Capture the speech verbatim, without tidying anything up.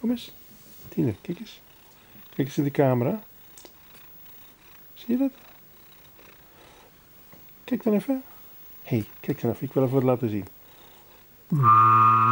Kom eens. Martine, kijk eens. Kijk eens in de camera. Zie je dat? Kijk dan even. Hé, hey, kijk dan even. Ik wil even wat laten zien.